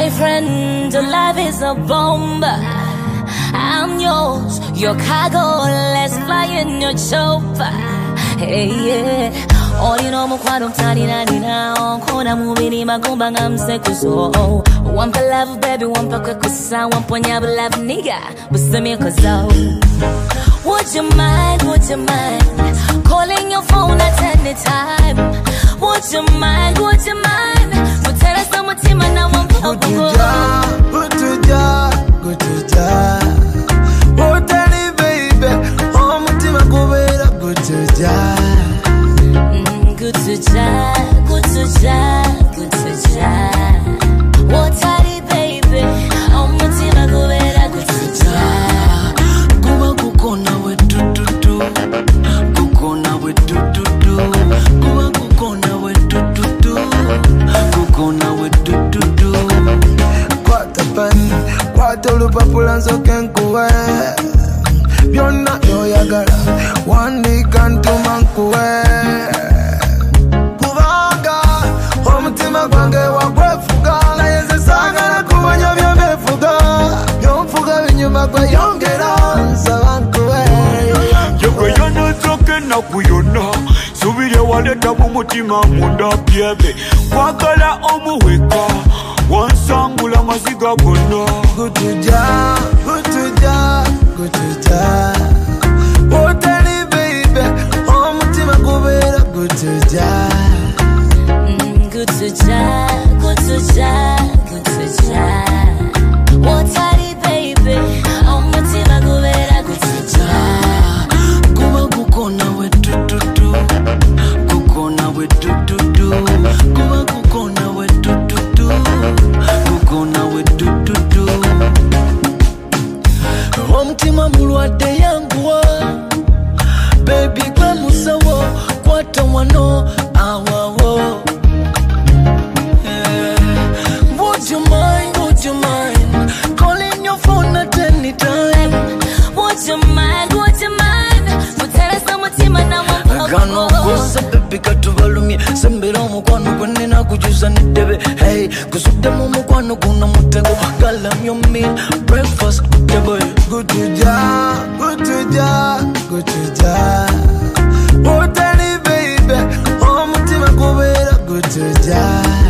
boyfriend, life is a bomb. I'm yours, your cargo, let's fly in your chopper. Hey, yeah. All you know, mukwano mtani na nina kona mubini magumba ngamsekuso. One for love, baby, one for kukusa, one for nyaba love, nigga. But send me a kuzo. Would you mind, calling your phone at any time? Would you mind, but tell us some team and I won't go. Good to ja. Oh, tell baby, oh, mutima kubera good to ja. Good to ja. Oh, tell baby, oh, mutima kubera good to ja. Kuba kukona we do. Kukona we do. Kuba kukona we do. Kukona we do. Kwata pan, kwata lupapula nsoke nkuwe. Byonna yoyagala, wandikantuma nkuwe. Kubanga, omutima gwange wagwefuga. Naye nze saagala kumanya by'obefuga. By'onfuga binyuma gwe yongera nsaba nkuwe. Yegwe yonozoke nakuyona. Subire waleta mumutima munda byebe. Kwagala omuweka. Wansangula maziga gonna. Good to ja. Oh, tell me baby, oh, mutima kubera good to ja. Good to ja. Oh, tell baby, oh, mutima kubera good to ja. Kuba kukona we do. Kukona we do. Kuba kukona we do. Kukona we do. Omutima mulwadde yanguwa. Baby gwe musawo, kwata wano awawo. Would you mind, calling your phone at any time? Would you mind, but tell us some team and I won't Gano kosa baby katubalumye. Sembera omukwano gwe na kujuza nedebe. Hey, kusudde mu mukwano guno mutego. Girl, I'm your meal, breakfast, okay boy. Good to ja. Oh, tell me baby, oh, mutima kubera good to ja.